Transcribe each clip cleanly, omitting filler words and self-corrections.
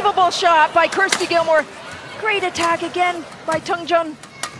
unbelievable shot by Kirsty Gilmore. Great attack again by Tung Jun.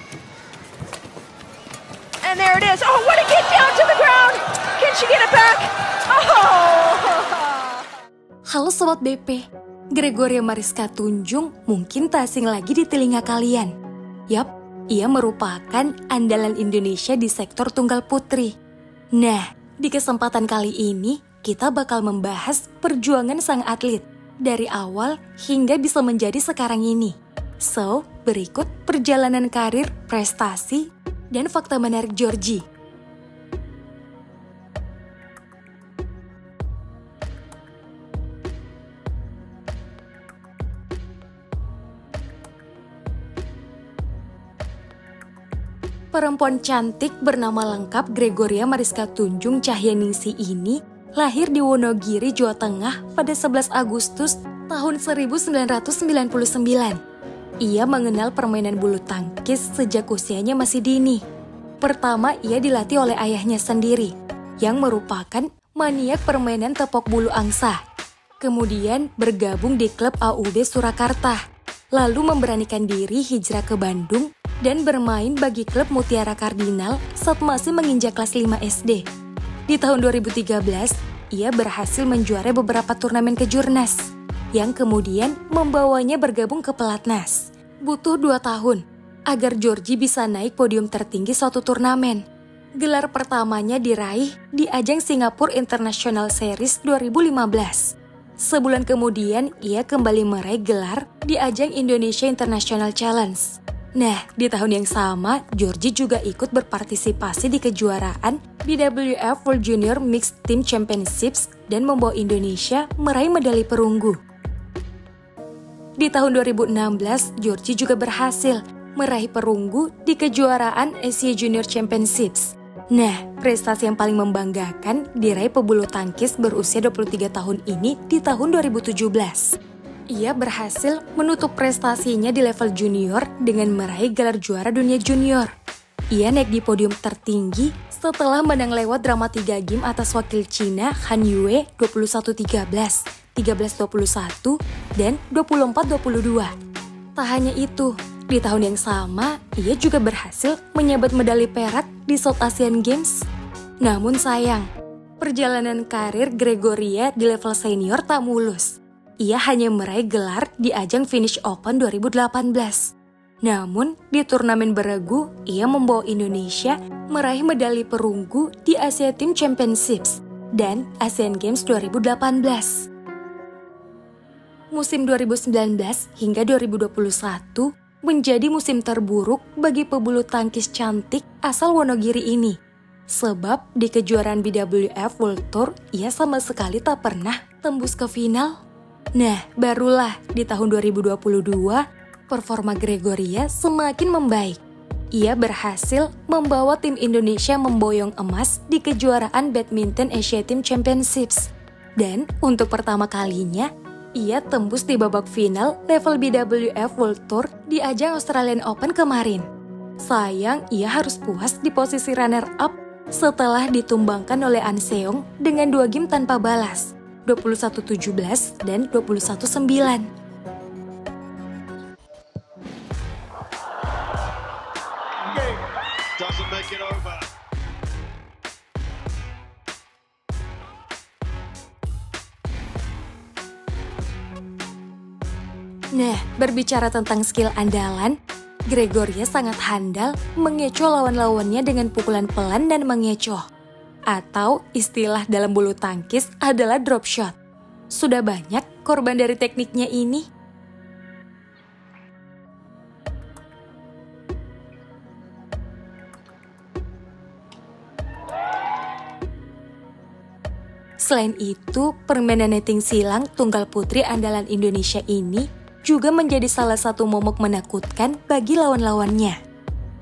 And there it is. Oh, what a get down to the ground. Can she get it back? Oh! Halo Sobat BP, Gregoria Mariska Tunjung mungkin tak asing lagi di telinga kalian. Yap, ia merupakan andalan Indonesia di sektor tunggal putri. Nah, di kesempatan kali ini kita bakal membahas perjuangan sang atlet dari awal hingga bisa menjadi sekarang ini. So, berikut perjalanan karir, prestasi, dan fakta menarik Georgie. Perempuan cantik bernama lengkap Gregoria Mariska Tunjung Cahyaningsih ini lahir di Wonogiri, Jawa Tengah pada 11 Agustus tahun 1999. Ia mengenal permainan bulu tangkis sejak usianya masih dini. Pertama, ia dilatih oleh ayahnya sendiri, yang merupakan maniak permainan tepok bulu angsa. Kemudian bergabung di klub AUB Surakarta, lalu memberanikan diri hijrah ke Bandung dan bermain bagi klub Mutiara Kardinal saat masih menginjak kelas 5 SD. Di tahun 2013, ia berhasil menjuarai beberapa turnamen kejurnas, yang kemudian membawanya bergabung ke Pelatnas. Butuh 2 tahun agar Georgie bisa naik podium tertinggi suatu turnamen. Gelar pertamanya diraih di ajang Singapore International Series 2015. Sebulan kemudian, ia kembali meraih gelar di ajang Indonesia International Challenge. Nah, di tahun yang sama, Georgie juga ikut berpartisipasi di kejuaraan BWF World Junior Mixed Team Championships dan membawa Indonesia meraih medali perunggu. Di tahun 2016, Georgie juga berhasil meraih perunggu di kejuaraan Asia Junior Championships. Nah, prestasi yang paling membanggakan diraih pebulu tangkis berusia 23 tahun ini di tahun 2017. Ia berhasil menutup prestasinya di level junior dengan meraih gelar juara dunia junior. Ia naik di podium tertinggi setelah menang lewat drama 3 game atas wakil Cina Han Yue 21-13, 13-21, dan 24-22. Tak hanya itu, di tahun yang sama, ia juga berhasil menyabet medali perak di South Asian Games. Namun sayang, perjalanan karir Gregoria di level senior tak mulus. Ia hanya meraih gelar di ajang Finnish Open 2018. Namun, di turnamen beregu, ia membawa Indonesia meraih medali perunggu di Asia Team Championships dan Asian Games 2018. Musim 2019 hingga 2021 menjadi musim terburuk bagi pebulu tangkis cantik asal Wonogiri ini. Sebab di kejuaraan BWF World Tour, ia sama sekali tak pernah tembus ke final. Nah, barulah di tahun 2022, performa Gregoria semakin membaik. Ia berhasil membawa tim Indonesia memboyong emas di kejuaraan Badminton Asia Team Championships. Dan untuk pertama kalinya, ia tembus di babak final level BWF World Tour di ajang Australian Open kemarin. Sayang, ia harus puas di posisi runner-up setelah ditumbangkan oleh An Seong dengan 2 game tanpa balas. 21-17 dan 21-9. Nah, berbicara tentang skill andalan, Gregoria sangat handal mengecoh lawan-lawannya dengan pukulan pelan dan mengecoh. Atau istilah dalam bulu tangkis adalah drop shot. Sudah banyak korban dari tekniknya ini. Selain itu, permainan netting silang tunggal putri andalan Indonesia ini juga menjadi salah satu momok menakutkan bagi lawan-lawannya.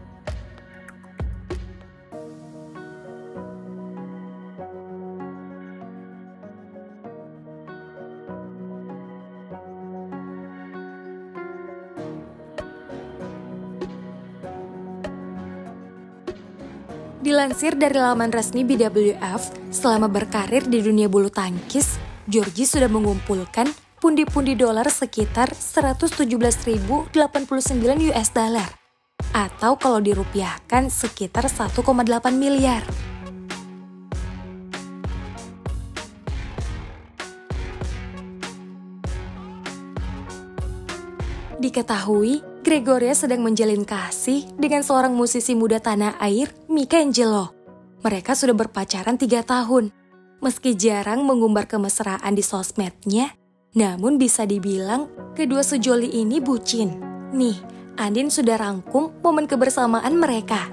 Dilansir dari laman resmi BWF, selama berkarir di dunia bulu tangkis, Georgie sudah mengumpulkan pundi-pundi dolar sekitar 117.089 US dollar. Atau kalau dirupiahkan sekitar 1,8 miliar. Diketahui, Gregoria sedang menjalin kasih dengan seorang musisi muda tanah air, Michelangelo. Mereka sudah berpacaran 3 tahun. Meski jarang mengumbar kemesraan di sosmednya, namun bisa dibilang kedua sejoli ini bucin. Nih, Andin sudah rangkum momen kebersamaan mereka.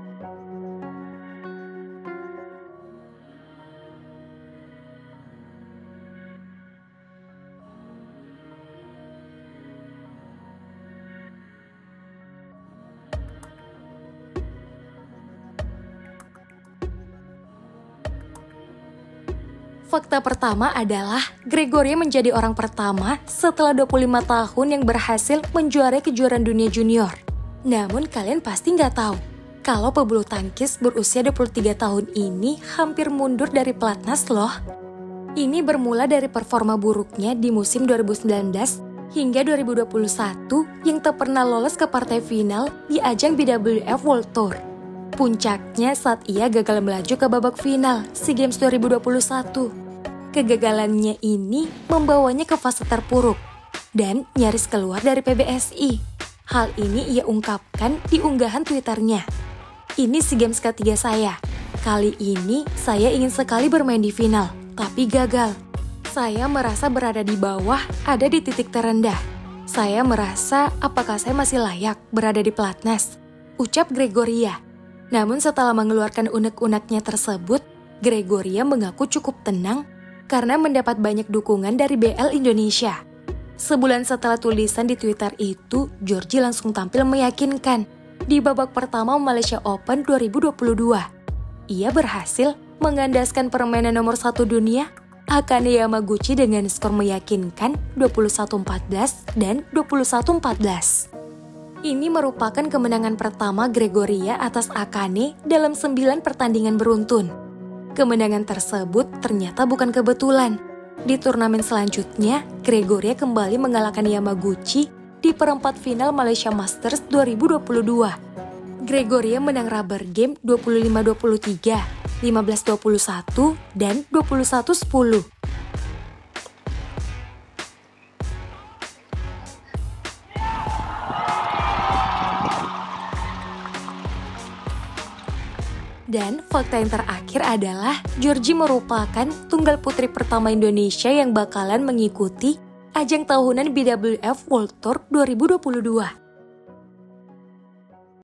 Fakta pertama adalah Gregoria menjadi orang pertama setelah 25 tahun yang berhasil menjuarai kejuaraan dunia junior. Namun kalian pasti nggak tahu, kalau pebulu tangkis berusia 23 tahun ini hampir mundur dari pelatnas loh. Ini bermula dari performa buruknya di musim 2019 hingga 2021 yang tak pernah lolos ke partai final di ajang BWF World Tour. Puncaknya saat ia gagal melaju ke babak final SEA Games 2021. Kegagalannya ini membawanya ke fase terpuruk dan nyaris keluar dari PBSI. Hal ini ia ungkapkan di unggahan Twitternya. Ini SEA Games ketiga saya. Kali ini saya ingin sekali bermain di final, tapi gagal. Saya merasa berada di bawah, ada di titik terendah. Saya merasa apakah saya masih layak berada di pelatnas, ucap Gregoria. Namun setelah mengeluarkan unek-uneknya tersebut, Gregoria mengaku cukup tenang karena mendapat banyak dukungan dari BL Indonesia. Sebulan setelah tulisan di Twitter itu, Georgie langsung tampil meyakinkan di babak pertama Malaysia Open 2022. Ia berhasil mengandaskan permainan nomor 1 dunia, Akane Yamaguchi dengan skor meyakinkan 21-14 dan 21-14. Ini merupakan kemenangan pertama Gregoria atas Akane dalam 9 pertandingan beruntun. Kemenangan tersebut ternyata bukan kebetulan. Di turnamen selanjutnya, Gregoria kembali mengalahkan Yamaguchi di perempat final Malaysia Masters 2022. Gregoria menang rubber game 25-23, 15-21, dan 21-10. Dan fakta yang terakhir adalah Georgie merupakan tunggal putri pertama Indonesia yang bakalan mengikuti ajang tahunan BWF World Tour 2022.